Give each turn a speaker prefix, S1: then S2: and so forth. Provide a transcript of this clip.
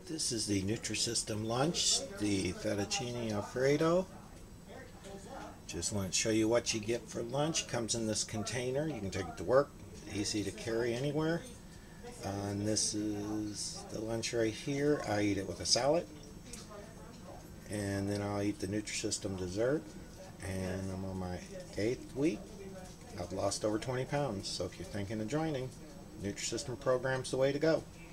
S1: This is the Nutrisystem lunch, the Fettuccine Alfredo. Just want to show you what you get for lunch. Comes in this container. You can take it to work. Easy to carry anywhere. And this is the lunch right here. I eat it with a salad. And then I'll eat the Nutrisystem dessert. And I'm on my 8th week. I've lost over 20 pounds. So if you're thinking of joining, Nutrisystem program's the way to go.